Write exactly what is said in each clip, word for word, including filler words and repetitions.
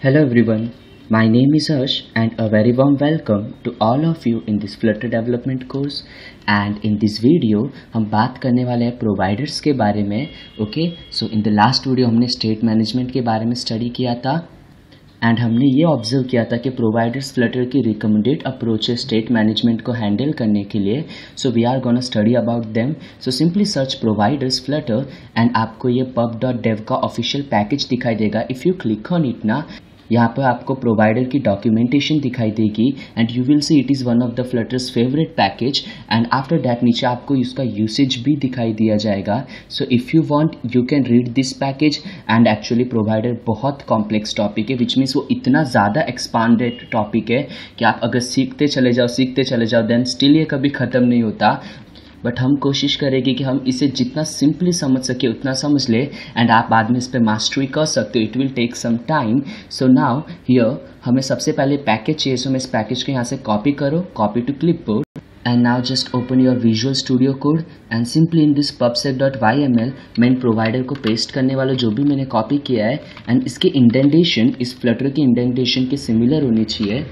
Hello everyone, my name is Harsh and a very warm welcome to all of you in this Flutter development course. And in this video हम बात करने वाले हैं providers के बारे में. Okay, so in the last video हमने state management के बारे में स्टडी किया था एंड हमने ये ऑब्जर्व किया था कि प्रोवाइडर्स फ्लटर की रिकमेंडेड अप्रोच है स्टेट मैनेजमेंट को हैंडल करने के लिए. So we are gonna study about them. So simply search providers Flutter and आपको ये पब डॉट डेव का ऑफिशियल पैकेज दिखाई देगा. If you click on it ना, यहाँ पर आपको प्रोवाइडर की डॉक्यूमेंटेशन दिखाई देगी and you will see it is one of the Flutter's favourite package. And after that नीचे आपको इसका यूसेज भी दिखाई दिया जाएगा. So if you want you can read this package. And actually provider बहुत कॉम्प्लेक्स टॉपिक है, विच मीन्स वो इतना ज़्यादा एक्सपांडेड टॉपिक है कि आप अगर सीखते चले जाओ सीखते चले जाओ देन स्टिल ये कभी ख़त्म नहीं होता. बट हम कोशिश करेंगे कि हम इसे जितना सिंपली समझ सके उतना समझ ले एंड आप बाद में इस पर मास्टरी कर सकते हो. It will take some time. So now here हमें सबसे पहले पैकेज चाहिए. सो मैं इस पैकेज को यहाँ से कॉपी करो, copy to clipboard and now just open your Visual Studio Code and simply in this pubspec dot Y M L मैं इन प्रोवाइडर को पेस्ट करने वाला जो भी मैंने कॉपी किया है एंड इसकी इंडेंटेशन इस फ्लटर की इंडेंटेशन के सिमिलर होनी चाहिए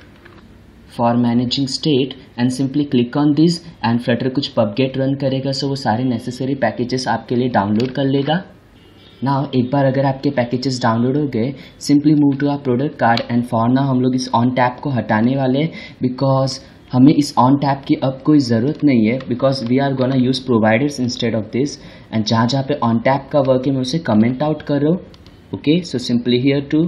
for managing state. And simply click on this and Flutter कुछ पबगेट रन करेगा. सो वो सारे नेसेसरी पैकेजेस आपके लिए डाउनलोड कर लेगा. नाउ एक बार अगर आपके पैकेजेस डाउनलोड हो गए, simply move to our product card and for now हम लोग इस ऑन टैप को हटाने वाले बिकॉज हमें इस ऑन टैप की अब कोई ज़रूरत नहीं है because we are gonna use providers instead of this. And जहाँ जहाँ पे ऑन टैप का वर्क है मैं उसे कमेंट आउट कर रहा हूँ. Okay, so simply here to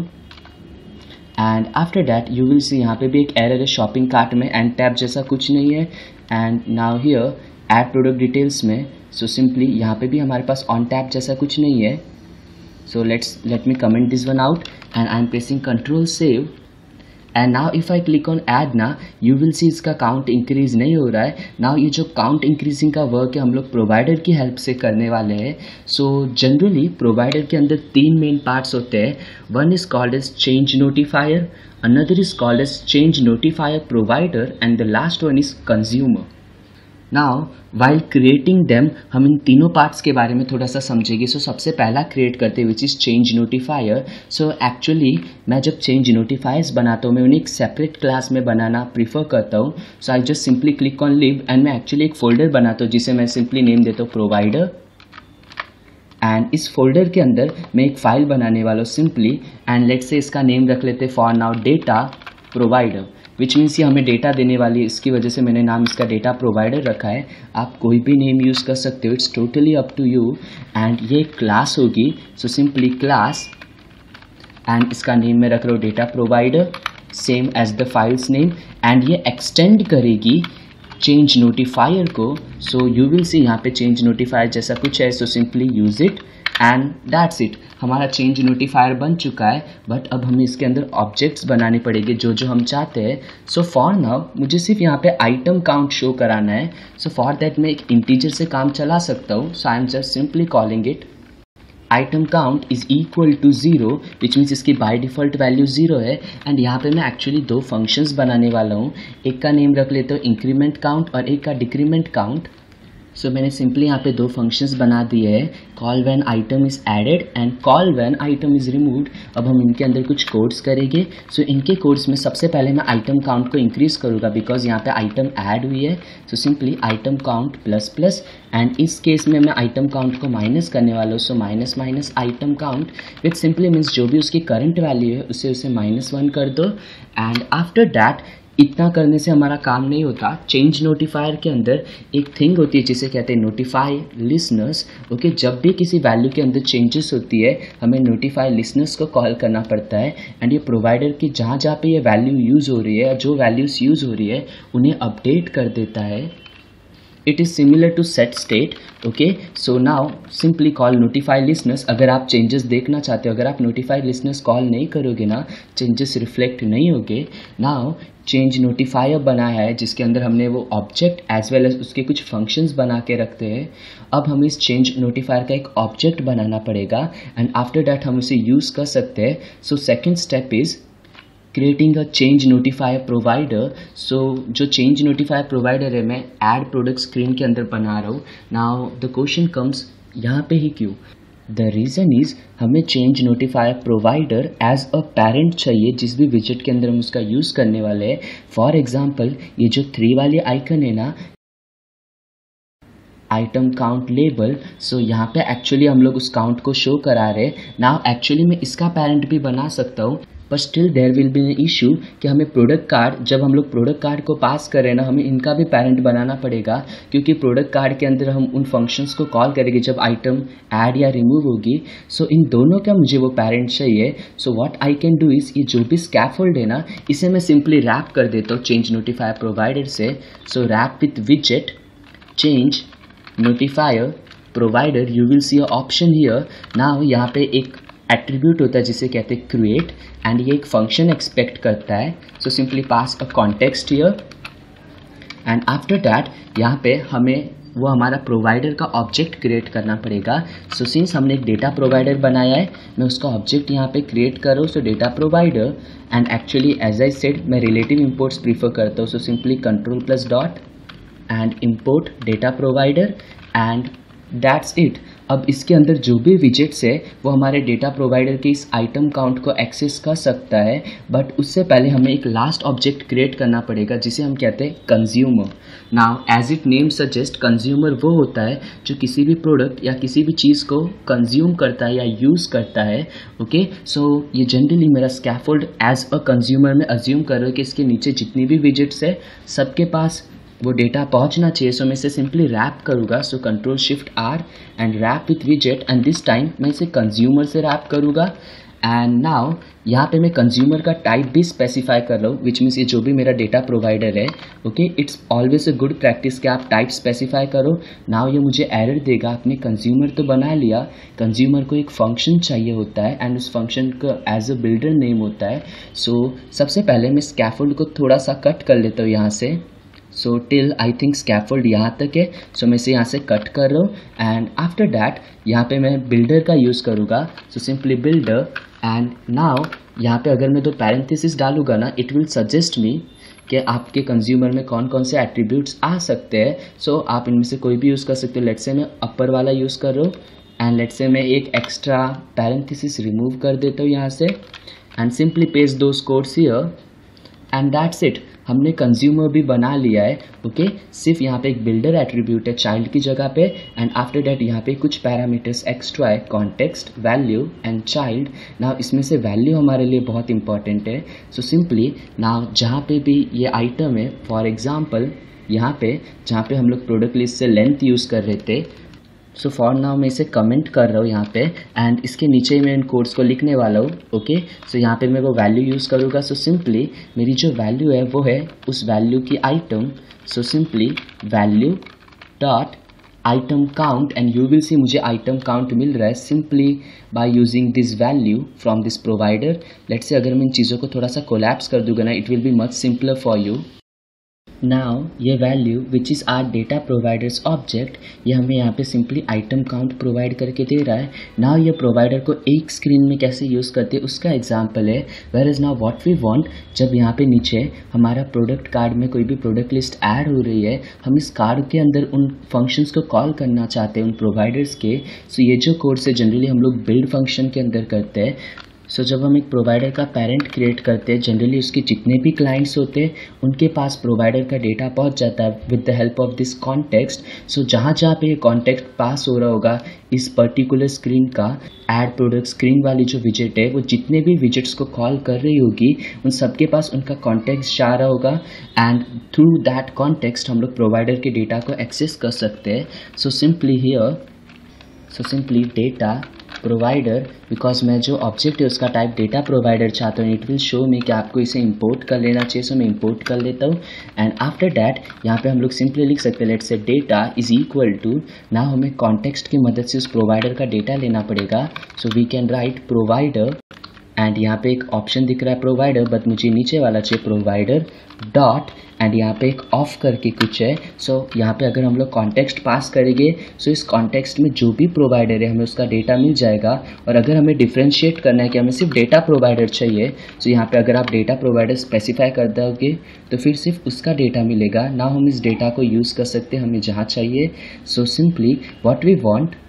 and after that you will see यहाँ पे भी एक एरर है शॉपिंग कार्ट में एंड टैब जैसा कुछ नहीं है. And now here add product details में सो सिंपली यहाँ पे भी हमारे पास ऑन टैप जैसा कुछ नहीं है. So let's let me comment this one out and I am pressing control save. And now if I click on add ना, यू विल सी इसका काउंट इंक्रीज नहीं हो रहा है. नाउ ये जो काउंट इंक्रीजिंग का वर्क है हम लोग प्रोवाइडर की हेल्प से करने वाले हैं. सो जनरली प्रोवाइडर के अंदर तीन मेन पार्ट्स होते हैं. One is called as change notifier, another is called as change notifier provider and the last one is consumer. Now while creating them हम इन तीनों पार्ट्स के बारे में थोड़ा सा समझेंगे. सो so, सबसे पहला क्रिएट करते हैं which is change notifier. So actually मैं जब चेंज नोटिफायर्स बनाता हूँ मैं उन्हें एक सेपरेट क्लास में बनाना प्रीफर करता हूँ. So I just simply click on lib and मैं एक्चुअली एक फोल्डर बनाता हूँ जिसे मैं सिंपली नेम देता हूँ प्रोवाइडर. एंड इस फोल्डर के अंदर मैं एक फाइल बनाने वाला हूँ सिंपली एंड लेट्स से इसका नेम रख लेते for now data provider, which means ये हमें डेटा देने वाली है. इसकी वजह से मैंने नाम इसका डेटा प्रोवाइडर रखा है. आप कोई भी नेम यूज़ कर सकते हो, it's totally up to you. And ये क्लास होगी. सो सिंपली क्लास एंड इसका नेम मैं रख रहा हूँ data provider same as the files name. And ये एक्सटेंड करेगी चेंज नोटिफायर को. सो यू विल सी यहाँ पे चेंज नोटिफायर जैसा कुछ है. So simply use it and that's it. हमारा चेंज नोटिफायर बन चुका है. बट अब हमें इसके अंदर ऑब्जेक्ट्स बनाने पड़ेंगे जो जो हम चाहते हैं. सो फॉर नाउ मुझे सिर्फ यहाँ पे आइटम काउंट शो कराना है. सो फॉर दैट मैं एक इंटीजर से काम चला सकता हूँ. So I am just simply calling it item count is equal to zero, which means इसकी बाय डिफ़ॉल्ट वैल्यू ज़ीरो है. एंड यहाँ पे मैं एक्चुअली दो फंक्शंस बनाने वाला हूँ. एक का नेम रख लेता हूँ इंक्रीमेंट काउंट और एक का डिक्रीमेंट काउंट. सो so, मैंने सिंपली यहाँ पे दो फंक्शंस बना दिए हैं, call when item is added and call when item is removed. अब हम इनके अंदर कुछ कोड्स करेंगे. सो so, इनके कोड्स में सबसे पहले मैं आइटम काउंट को इंक्रीज़ करूँगा बिकॉज यहाँ पे आइटम ऐड हुई है. So simply item count plus plus and इस केस में मैं आइटम काउंट को माइनस करने वाला हूँ. So minus minus item count which simply means जो भी उसकी करंट वैल्यू है उसे उसे माइनस वन कर दो. एंड आफ्टर दैट इतना करने से हमारा काम नहीं होता. चेंज नोटिफायर के अंदर एक थिंग होती है जिसे कहते हैं नोटिफाई लिसनर्स. ओके, जब भी किसी वैल्यू के अंदर चेंजेस होती है हमें नोटिफाई लिसनर्स को कॉल करना पड़ता है. एंड ये प्रोवाइडर की जहाँ जहाँ पे ये वैल्यू यूज़ हो रही है, जो वैल्यूज़ यूज़ हो रही है उन्हें अपडेट कर देता है. It is similar to set state. Okay, so now simply call notify listeners. अगर आप चेंजेस देखना चाहते हो, अगर आप नोटिफाई लिसनर्स कॉल नहीं करोगे ना, चेंजेस रिफ्लेक्ट नहीं होगे. नाउ चेंज नोटिफायर बनाया है जिसके अंदर हमने वो ऑब्जेक्ट एज वेल एज उसके कुछ फंक्शंस बना के रखते हैं. अब हमें इस चेंज नोटिफायर का एक ऑब्जेक्ट बनाना पड़ेगा एंड आफ्टर दैट हम उसे यूज़ कर सकते हैं. So second step is creating a change notifier provider. So जो चेंज नोटिफायर प्रोवाइडर है मैं ऐड प्रोडक्ट स्क्रीन के अंदर बना रहा हूँ. नाउ द क्वेश्चन कम्स यहाँ पे ही क्यों. द रीज़न इज़ हमें change notifier provider as a parent चाहिए जिस भी विजेट के अंदर हम उसका यूज़ करने वाले हैं। फॉर एग्जांपल ये जो थ्री वाली आइकन है ना, आइटम काउंट लेबल, सो यहाँ पे एक्चुअली हम लोग उस काउंट को शो करा रहे हैं। नाउ एक्चुअली मैं इसका पेरेंट भी बना सकता हूँ, पर still there will be an issue कि हमें प्रोडक्ट कार्ड, जब हम लोग प्रोडक्ट कार्ड को पास कर रहे हैं ना, हमें इनका भी पेरेंट बनाना पड़ेगा, क्योंकि प्रोडक्ट कार्ड के अंदर हम उन फंक्शंस को कॉल करेंगे जब आइटम ऐड या रिमूव होगी। सो so, इन दोनों का मुझे वो पेरेंट चाहिए। So what I can do is, ये जो भी स्कैफोल्ड है ना, इसे मैं सिंपली रैप कर देता हूँ चेंज नोटिफायर प्रोवाइडर से। सो रैप विथ विजेट change notifier provider, you will see a option here. Now यहाँ पे एक एट्रीब्यूट होता है जिसे कहते हैं क्रिएट, एंड ये एक फंक्शन एक्सपेक्ट करता है। So simply pass a context here, and after that यहाँ पे हमें वो हमारा प्रोवाइडर का ऑब्जेक्ट क्रिएट करना पड़ेगा। सो so, सिंस हमने एक डेटा प्रोवाइडर बनाया है, मैं उसका ऑब्जेक्ट यहाँ पे क्रिएट कर रहा हूँ। So data provider, and actually as I said मैं रिलेटिव इंपोर्ट्स प्रीफर करता हूँ। So simply control plus dot and import data provider, and that's it. अब इसके अंदर जो भी विजेट्स है वो हमारे डेटा प्रोवाइडर के इस आइटम काउंट को एक्सेस कर सकता है, बट उससे पहले हमें एक लास्ट ऑब्जेक्ट क्रिएट करना पड़ेगा जिसे हम कहते हैं consumer. Now as it name suggest, consumer वो होता है जो किसी भी प्रोडक्ट या किसी भी चीज़ को कंज्यूम करता है या यूज़ करता है। ओके, सो ये जनरली मेरा स्कैफोल्ड एज अ कंज्यूमर में अज्यूम कर रहा है कि इसके नीचे जितनी भी विजेट्स है सबके पास वो डेटा पहुंचना चाहिए। सो मैं इसे सिंपली रैप करूँगा। So control shift R and wrap with विजेट, एंड दिस टाइम मैं इसे कंज्यूमर से रैप करूँगा। एंड नाउ यहाँ पे मैं कंज्यूमर का टाइप भी स्पेसिफाई कर रहा हूँ, विच मीन्स ये जो भी मेरा डेटा प्रोवाइडर है। Okay, it's always a good practice कि आप टाइप स्पेसिफाई करो। नाउ ये मुझे एरर देगा, आपने कंज्यूमर तो बना लिया, कंज्यूमर को एक फंक्शन चाहिए होता है एंड उस फंक्शन का एज अ बिल्डर नेम होता है। सो so, सबसे पहले मैं स्कैफोल्ड को थोड़ा सा कट कर लेता हूँ यहाँ से। So till I think scaffold यहाँ तक है। सो so, मैं इसे यहाँ से कट कर रहा हूँ, एंड आफ्टर दैट यहाँ पे मैं बिल्डर का यूज़ करूँगा। So simply builder, and now यहाँ पे अगर मैं दो पैरेंथेसिस डालूँगा ना, इट विल सजेस्ट मी कि आपके कंज्यूमर में कौन कौन से एट्रीब्यूट्स आ सकते हैं। सो so, आप इनमें से कोई भी यूज़ कर सकते हो। लेट्स से मैं अपर वाला यूज़ कर रहा हूँ, एंड लेट्स से मैं एक एक्स्ट्रा पैरेंथेसिस रिमूव कर देता हूँ यहाँ से, and simply paste those codes here, and that's it. हमने कंज्यूमर भी बना लिया है। Okay okay? सिर्फ यहाँ पे एक बिल्डर एट्रीब्यूट है चाइल्ड की जगह पे, एंड आफ्टर दैट यहाँ पे कुछ पैरामीटर्स एक्स्ट्रा है, context, value and child. Now इसमें से वैल्यू हमारे लिए बहुत इंपॉर्टेंट है। सो सिंपली नाउ जहाँ पे भी ये आइटम है, फॉर एग्जाम्पल यहाँ पे जहाँ पे हम लोग प्रोडक्ट लिस्ट से लेंथ यूज़ कर रहे थे, सो फॉर नाउ मैं इसे कमेंट कर रहा हूँ यहाँ पे, एंड इसके नीचे मैं इन कोड्स को लिखने वाला हूँ। ओके, सो यहाँ पे मैं वो वैल्यू यूज़ करूँगा। सो सिंपली मेरी जो वैल्यू है वो है उस वैल्यू की item. So simply value dot item count, and you will see मुझे आइटम काउंट मिल रहा है simply by using this value from this provider. Let's say अगर मैं इन चीज़ों को थोड़ा सा कोलैप्स कर दूंगा ना, it will be much simpler for you. Now ये value which is our data providers object, ये हमें यहाँ पे सिंपली आइटम काउंट प्रोवाइड करके दे रहा है। नाउ ये प्रोवाइडर को एक स्क्रीन में कैसे यूज़ करते हैं उसका एग्जांपल है। Where is now what we want, जब यहाँ पे नीचे हमारा प्रोडक्ट कार्ड में कोई भी प्रोडक्ट लिस्ट ऐड हो रही है, हम इस कार्ड के अंदर उन फंक्शंस को कॉल करना चाहते हैं उन प्रोवाइडर्स के। सो so ये जो कोर्स है जनरली हम लोग बिल्ड फंक्शन के अंदर करते हैं। सो so, जब हम एक प्रोवाइडर का पेरेंट क्रिएट करते हैं, जनरली उसके जितने भी क्लाइंट्स होते हैं उनके पास प्रोवाइडर का डेटा पहुंच जाता है with the help of this context. So जहाँ जहाँ पे ये कॉन्टेक्स्ट पास हो रहा होगा इस पर्टिकुलर स्क्रीन का, ऐड प्रोडक्ट स्क्रीन वाली जो विजेट है वो जितने भी विजेट्स को कॉल कर रही होगी उन सबके पास उनका कॉन्टेक्स्ट जा रहा होगा, एंड थ्रू दैट कॉन्टेक्स्ट हम लोग प्रोवाइडर के डेटा को एक्सेस कर सकते हैं। So simply here, so simply data provider, because मैं जो ऑब्जेक्ट है उसका टाइप डेटा प्रोवाइडर चाहता हूँ, इट विल शो मी कि आपको इसे इंपोर्ट कर लेना चाहिए। सो मैं इंपोर्ट कर लेता हूँ, एंड आफ्टर डैट यहाँ पे हम लोग सिंपली लिख सकते हैं let's say data is equal to, ना हमें कॉन्टेक्स्ट की मदद से उस प्रोवाइडर का डेटा लेना पड़ेगा। So we can write provider, and यहाँ पे एक ऑप्शन दिख रहा है प्रोवाइडर, बट मुझे नीचे वाला चाहिए प्रोवाइडर डॉट, एंड यहाँ पे एक ऑफ करके कुछ है। सो so, यहाँ पे अगर हम लोग कॉन्टेक्स्ट पास करेंगे सो so इस कॉन्टेक्स्ट में जो भी प्रोवाइडर है हमें उसका डेटा मिल जाएगा। और अगर हमें डिफ्रेंशिएट करना है कि हमें सिर्फ डेटा प्रोवाइडर चाहिए, सो so यहाँ पे अगर आप डेटा प्रोवाइडर स्पेसिफाई कर दोगे तो फिर सिर्फ उसका डेटा मिलेगा, ना हम इस डेटा को यूज़ कर सकते हमें जहाँ चाहिए। So simply what we want,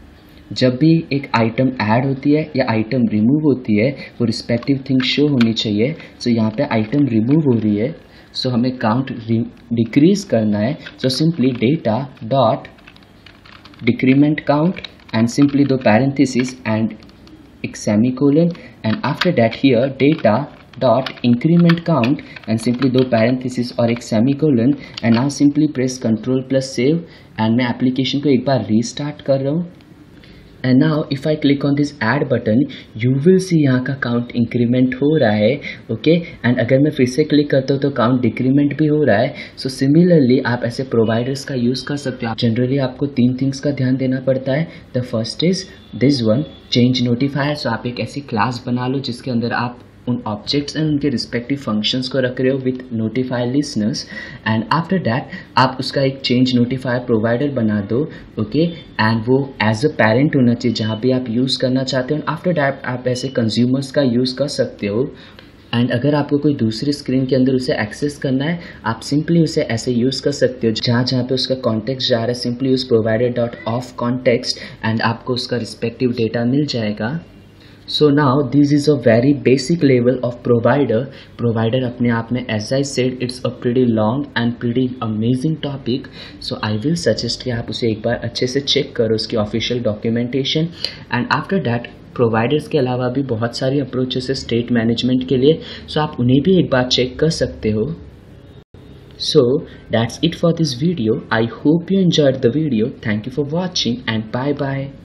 जब भी एक आइटम ऐड होती है या आइटम रिमूव होती है वो रिस्पेक्टिव थिंग शो होनी चाहिए। सो so, यहाँ पे आइटम रिमूव हो रही है, सो so, हमें काउंट डिक्रीज करना है। So simply data dot decrement count and simply do parenthesis and a semicolon, and after that here data dot increment count and simply do parenthesis और एक semicolon, and now simply press control plus save and मैं application को एक बार restart कर रहा हूँ। And now if I click on this add button you will see यहाँ का count increment हो रहा है, okay? and अगर मैं फिर से क्लिक करता हूँ तो count decrement भी हो रहा है। so similarly आप ऐसे providers का यूज़ कर सकते हो। जनरली आपको तीन थिंग्स का ध्यान देना पड़ता है। the first is this one change notifier। so आप एक ऐसी क्लास बना लो जिसके अंदर आप उन ऑब्जेक्ट्स एंड उनके रिस्पेक्टिव फंक्शंस को रख रहे हो with notify listeners, and after that आप उसका एक चेंज नोटिफायर प्रोवाइडर बना दो, ओके? एंड वो एज अ पेरेंट होना चाहिए जहाँ भी आप यूज़ करना चाहते हो। आफ्टर दैट आप ऐसे कंज्यूमर्स का यूज़ कर सकते हो। एंड अगर आपको कोई दूसरी स्क्रीन के अंदर उसे एक्सेस करना है आप सिंपली उसे ऐसे यूज़ कर सकते हो, जहाँ जहाँ पे उसका कॉन्टेक्स्ट जा रहा है simply use provider dot of context and आपको उसका रिस्पेक्टिव डेटा मिल जाएगा। So now this is a very basic level of provider. Provider अपने आप में as I said it's a pretty long and pretty amazing topic. So I will suggest कि आप उसे एक बार अच्छे से चेक करो उसकी official documentation, and after that providers के अलावा भी बहुत सारी अप्रोचेस है स्टेट मैनेजमेंट के लिए, सो so आप उन्हें भी एक बार चेक कर सकते हो। So that's it for this video. I hope you enjoyed the video. Thank you for watching and bye bye.